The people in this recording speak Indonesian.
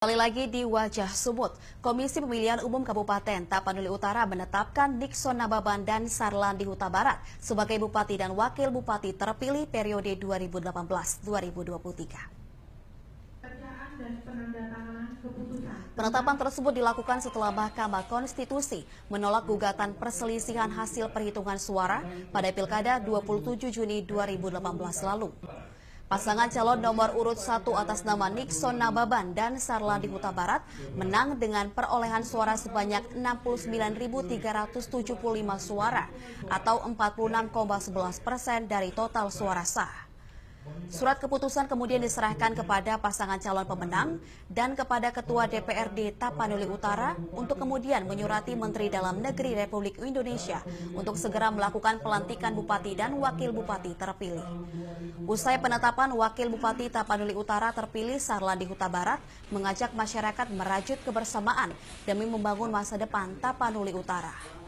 Kembali lagi di Wajah Sumut, Komisi Pemilihan Umum Kabupaten Tapanuli Utara menetapkan Nixon Nababan dan Sarlandi Huta Barat sebagai Bupati dan Wakil Bupati terpilih periode 2018-2023. Penetapan tersebut dilakukan setelah Mahkamah Konstitusi menolak gugatan perselisihan hasil perhitungan suara pada Pilkada 27 Juni 2018 lalu. Pasangan calon nomor urut 1 atas nama Nixon Nababan dan Sarlandi Huta Barat menang dengan perolehan suara sebanyak 69.375 suara atau 46,11% dari total suara sah. Surat keputusan kemudian diserahkan kepada pasangan calon pemenang dan kepada Ketua DPRD Tapanuli Utara untuk kemudian menyurati Menteri Dalam Negeri Republik Indonesia untuk segera melakukan pelantikan Bupati dan Wakil Bupati terpilih. Usai penetapan Wakil Bupati Tapanuli Utara terpilih Sarlandi Huta Barat mengajak masyarakat merajut kebersamaan demi membangun masa depan Tapanuli Utara.